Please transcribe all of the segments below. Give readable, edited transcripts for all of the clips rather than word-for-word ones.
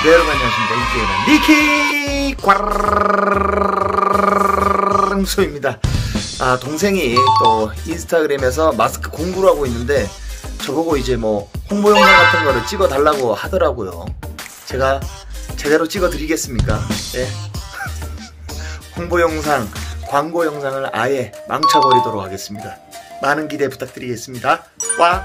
네, 여러분 안녕하십니까. 인기게임의 니키 꽈랑소입니다. 아, 동생이 또 인스타그램에서 마스크 공부를 하고 있는데 저보고 이제 뭐 홍보 영상 같은 거를 찍어 달라고 하더라고요. 제가 제대로 찍어 드리겠습니까? 예. 홍보 영상, 광고 영상을 아예 망쳐버리도록 하겠습니다. 많은 기대 부탁드리겠습니다. 와.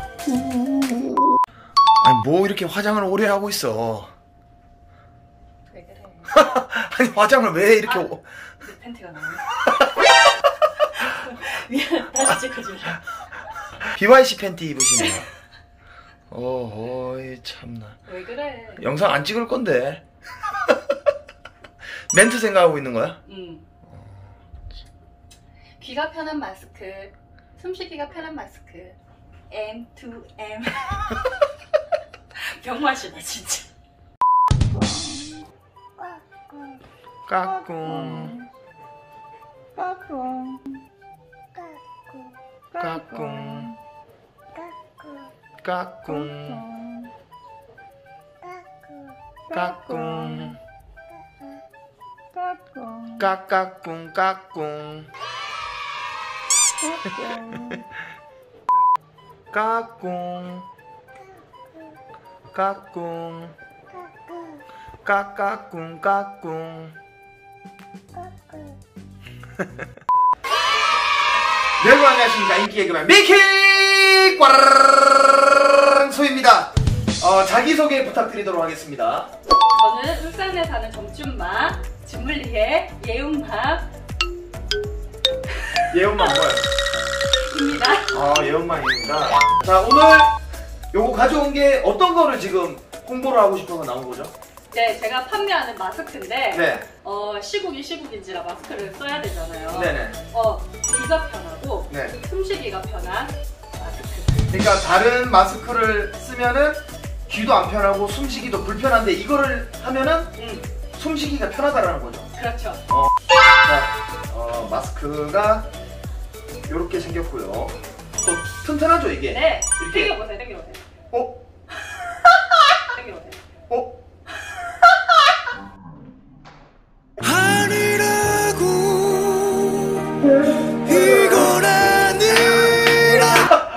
아니 뭐 이렇게 화장을 오래 하고 있어. 왜 그래? 아니 화장을 왜 이렇게 내 팬티가 나네. 미안, 다시 찍어줄래? BYC 팬티 입으시네요. 어이 참나. 왜 그래? 영상 안 찍을 건데. 멘트 생각하고 있는 거야? 응. 귀가 편한 마스크, 숨쉬기가 편한 마스크, M2M. 병맛이다 진짜. 까꿍 까꿍 까꿍 까꿍 까꿍 까까꿍 까꿍 까꿍 까꿍 까까꿍 까꿍. 네, 여러분 안녕하십니까. 인기 개그맨 미키 꽈랑소입니다. 자기소개 부탁드리도록 하겠습니다. 저는 울산에 사는 점춘마, 진물리의 예운마 예은만 뭐예요? 입니다. 예은만입니다. 자, 오늘 요거 가져온 게 어떤 거를 지금 홍보를 하고 싶어서 나온 거죠? 네, 제가 판매하는 마스크인데 네. 시국인지라 마스크를 써야 되잖아요. 네네. 귀가 편하고 네. 숨쉬기가 편한 마스크. 그러니까 다른 마스크를 쓰면은 귀도 안 편하고 숨쉬기도 불편한데 이거를 하면은 숨쉬기가 편하다라는 거죠. 그렇죠. 마스크가 이렇게 생겼고요. 또 튼튼하죠 이게? 네. 이렇게. 당겨보세요, 당겨보세요. 당겨보세요. 아니라고 이건 아니라.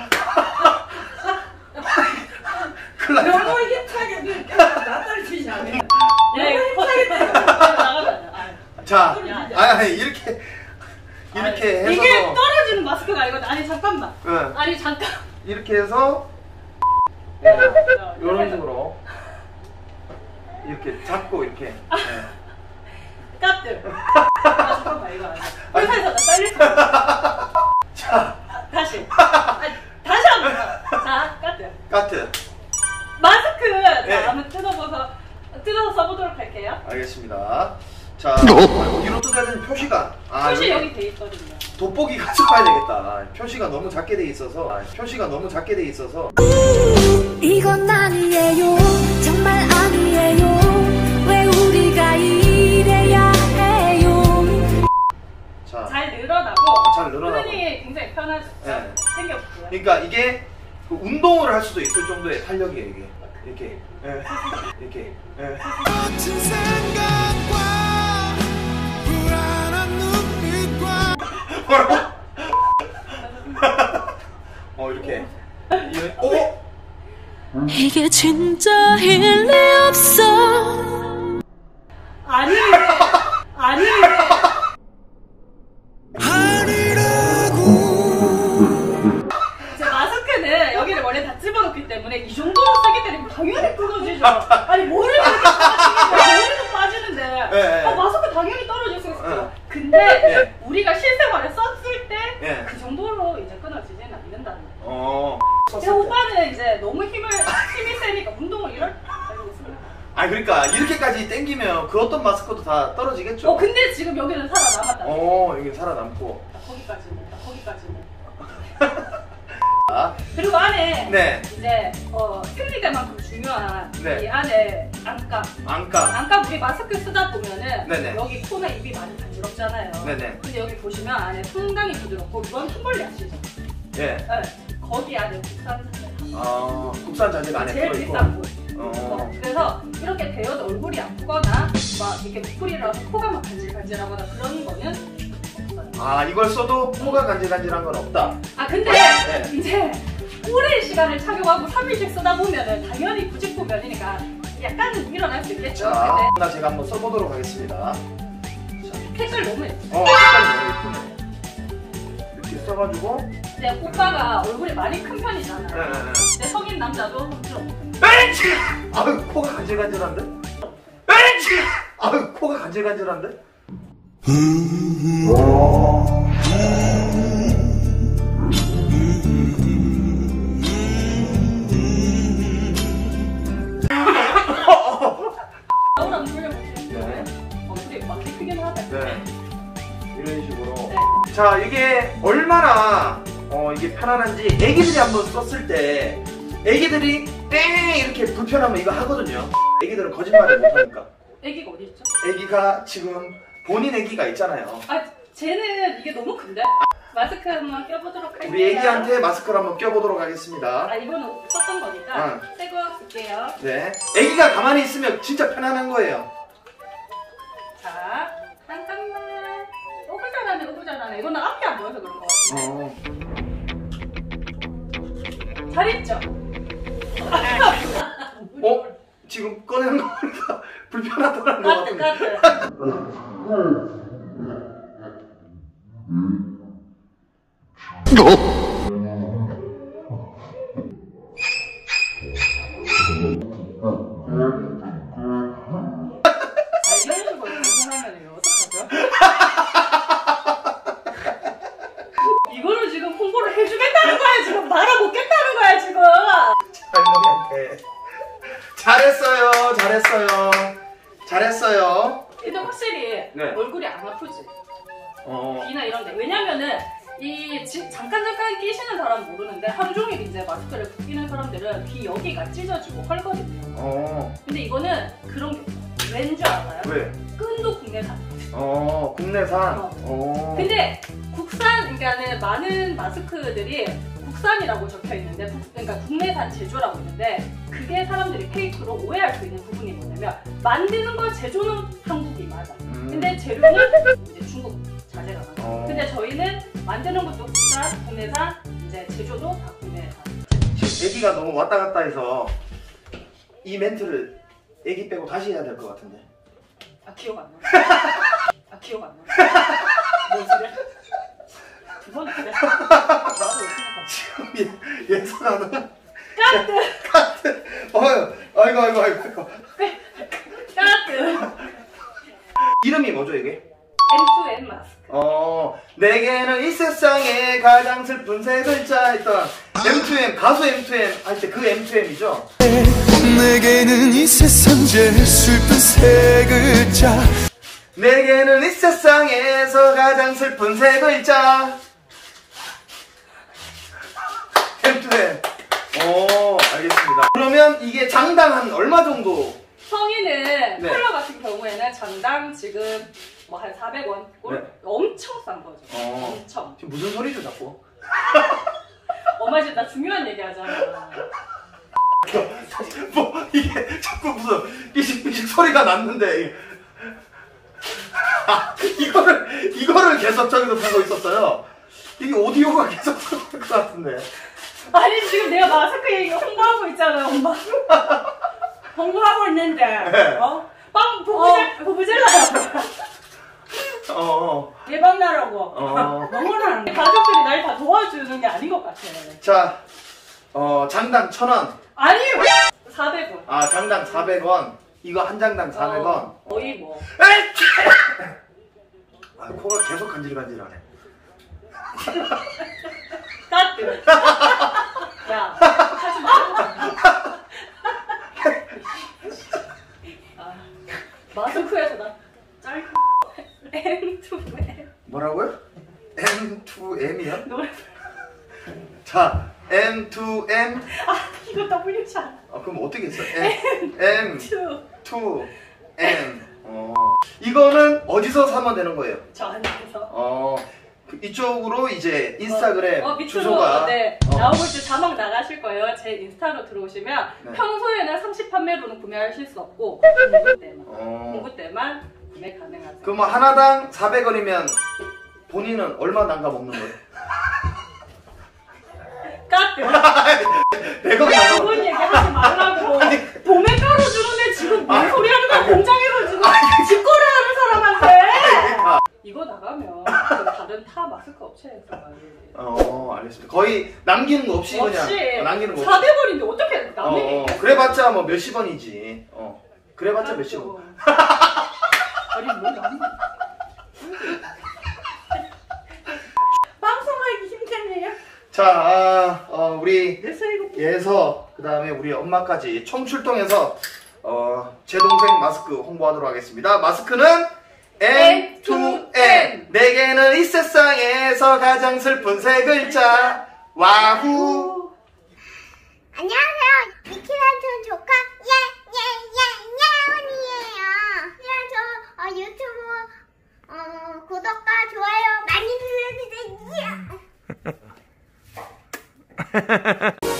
너무 힘차게 나떨 치지 않아요? 야, 이거 나가면 자, 아니 이렇게 해서 이게 떨어지는 마스크가 아니거든. 아니 잠깐만. 응. 아니 잠깐. 이렇게 해서 이런 식으로 이렇게 잡고 이렇게. 네. 까뜨. 잠깐만 이거 아니야. 회사에서 나 잘릴 거. 자, 다시. 다시 한번. 자, 까뜨. 까트. 마스크. 네. 자, 한번 뜯어서 써보도록 할게요. 알겠습니다. 자, 어디로 뜯어야 되는 표시가. 표시 여기 돼 있거든요. 돋보기 가져가야 되겠다. 표시가 너무 작게 돼 있어서. 이건 아니에요. 정말 아니에요. 왜 우리가 이래야 해요. 자, 잘 늘어나고. 잘 늘어나고. 흔히 굉장히 편하죠. 네. 생겼고요. 그러니까 이게 그 운동을 할 수도 있을 정도의 탄력이에요 이게. 이렇게. 예. 이렇게. 예. 거친 생각과 불안한 눈빛과 뭐라고? 이렇게. 이게 진짜 일리 없어. 아니라고. 제 마스크는 여기를 원래 다 집어넣기 때문에 이 정도로 쓰기 때문에 당연히 끊어지죠. 아니 머리를 이렇게 머리도 빠지는데 네. 마스크 당연히 떨어질 수 있어요. 네. 근데 네. 우리가 실생활에 썼을 때 그 네. 정도로 이제 끊어지지는 않는다는 거예요. 썼을 근데 때. 오빠는 이제 너무 힘이 세니까 운동을 이럴 알겠습니다. 그러니까 이렇게까지 당기면 그 어떤 마스크도 다 떨어지겠죠. 근데 지금 여기는 살아남았다. 여기 살아남고. 거기까지는. 그리고 안에 네. 이제 생리대만큼 중요한 네. 이 안에 안감. 안감 우리 마스크 쓰다 보면은 네네. 여기 코나 입이 많이 간지럽잖아요. 네네. 근데 여기 보시면 안에 상당히 부드럽고 이건 텀블리 아시죠? 예. 네. 거기 안에 국산 자재. 국산 자재가 안에 제일 들어있고. 비싼 곳. 그래서 이렇게 되어도 얼굴이 아프거나 막 이렇게 풀이라서 코가 막 간질간질하거나 그런 거는 없어요. 아, 이걸 써도 코가 간질간질한 건 없다. 아 근데 네. 이제 오랜 시간을 착용하고 3일씩 쓰다 보면은 당연히 부직포 면이니까 약간 일어날 수 있겠죠. 자, 근데 나 제가 한번 써보도록 하겠습니다. 색깔 너무 예뻐. 색깔이 너무 예쁘네. 이렇게 써가지고. 근데 오빠가 얼굴이 많이 큰 편이잖아. 네. 근데 성인 남자도 좀 에이치! 아유, 코가 간질간질한데? 에이치! 아유, 코가 간질간질한데? 나오라 한번 돌려보세요. 네. 근데 막 크긴 하다. 네. 이런 식으로. 네. 자, 이게 얼마나 이게 편안한지 애기들이 한번 썼을 때 애기들이 땡 이렇게 불편하면 이거 하거든요. 애기들은 거짓말을 못하니까. 애기가 어디 있죠? 애기가 지금 본인 애기가 있잖아요. 아 쟤는 이게 너무 큰데? 마스크 한번 껴보도록 할게요. 우리 애기한테 마스크를 한번 껴보도록 하겠습니다. 아 이거는 썼던 거니까 응. 새거 쓸게요. 네. 애기가 가만히 있으면 진짜 편안한 거예요. 자 잠깐만. 오구잘하네. 이거는 앞이 안 보여서 그런 거 같은데. 잘했죠? 지금 꺼내는 거 보니까 불편하더라는 거 까트 같은데. 까트. 이런 식으로 방송하면 어떡하죠? 이거를 지금 홍보를 해주겠다는 거야 지금 말아먹겠다는 거야 지금. 할머니한테 잘했어요. 근데 확실히 네. 얼굴이 안 아프지. 귀나 이런데. 왜냐면은 잠깐 끼시는 사람은 모르는데 하루 종일 이제 마스크를 끼는 사람들은 귀 여기가 찢어지고 헐거든요. 근데 이거는 그런 게 없어. 왠지 알아요? 왜? 끈도 국내산. 국내산. 근데 국산, 그러니까 많은 마스크들이 국산이라고 적혀 있는데, 그러니까 국내산 제조라고 있는데, 그게 사람들이 페이크로 오해할 수 있는 부분이 뭐냐면, 만드는 거 제조는 한국이 맞아. 근데 재료는 이제 중국 자재가 맞아. 근데 저희는 만드는 것도 국내산, 이제 제조도 다 국내산. 지금 애기가 너무 왔다 갔다 해서 이 멘트를 애기 빼고 다시 해야 될 것 같은데. 아 기억 안 나. 기억 안 나. 뭐 그래? 두 번 그래? 나도 왜 생각하지? 지금 예상하는 까트! 아이고. 까트! 이름이 뭐죠 이게? M2M 마스크. 내게는 이 세상에 가장 슬픈 세 글자 했던 M2M, 가수 M2M 할 때 그 M2M이죠? 내게는 이 세상 제일 슬픈 세 글자 내게는 이 세상에서 가장 슬픈 세 글자 M2M. 알겠습니다. 그러면 이게 장당 한 얼마 정도? 성인은 네. 컬러 같은 경우에는 장당 지금 뭐 한 400원? 네. 엄청 싼 거죠. 엄청. 지금 무슨 소리죠 자꾸? 엄마 지금 나 중요한 얘기 하잖아. 뭐 이게 자꾸 무슨 삐식삐식 소리가 났는데 이거를 계속 저기서 보고 있었어요. 이게 오디오가 계속 들어올 것 같은데. 아니 지금 내가 마스크 얘기 홍보하고 있잖아요 엄마. 홍보하고 있는데 네. 빵 부부젤라야. 대박나라고 너무나 가족들이 날 다 도와주는 게 아닌 것 같아. 자, 장당 1,000원. 아니요. 400원. 아, 장당 400원. 이거 한 장당 400원. 거의 뭐. 아, 코가 계속 간질간질하네. 따뜻. 야, 하지 마. 마스크에서 나 짤. M2M. 뭐라고요? M2M이요? 노래. 자, M2M. 이거 W잖아. 그럼 어떻게 했어? M2M. 2. 이거는 어디서 사면 되는 거예요? 저 안에서. 이쪽으로 이제 인스타그램 밑으로 주소가 나오고 이제 자막 나가실 거예요. 제 인스타로 들어오시면 네. 평소에는 30판매로는 구매하실 수 없고 공부 때만 구매 가능하세요. 그럼 뭐 하나당 400원이면 본인은 얼마 남가 먹는 거예요? 까뜨 100원 남가 그분 얘기하지 말라고. 도매가루 주는 애 지금 뭔 소리 하는 거야? 공장에서 지금 직거래 하는 사람한테. 이거 나가면 그 다른 타 마스크 업체에서 알겠습니다. 거의 남기는 거 없이 그냥 남기는 거 없이. 400원인데 어떻게 남의 그래봤자 뭐 몇십 원이지. 그래봤자 몇십 원. 아니 뭐 남 방송하기 힘드네요. 자, 우리 그래서 이거 예서 그 다음에 우리 엄마까지 총 출동해서 제 동생 마스크 홍보하도록 하겠습니다. 마스크는 M2M. 내게는 이 세상에서 가장 슬픈 세 글자. 와후. 안녕하세요. 미키란촌 조카 예예예예언니예요. 유튜브 구독과 좋아요 많이 눌러주세요.